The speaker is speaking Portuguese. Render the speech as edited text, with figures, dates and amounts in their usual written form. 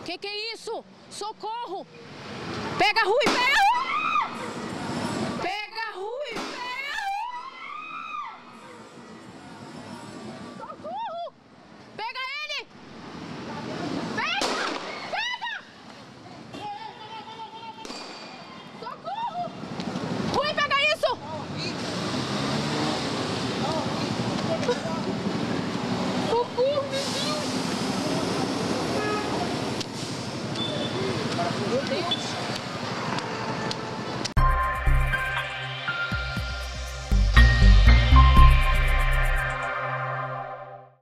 Que é isso? Socorro! Pega a Rui, pega! Pega a Rui, pega! Socorro! Pega ele! Pega! Pega! Socorro! Rui, pega isso! Socorro, meu Deus! Meu Deus!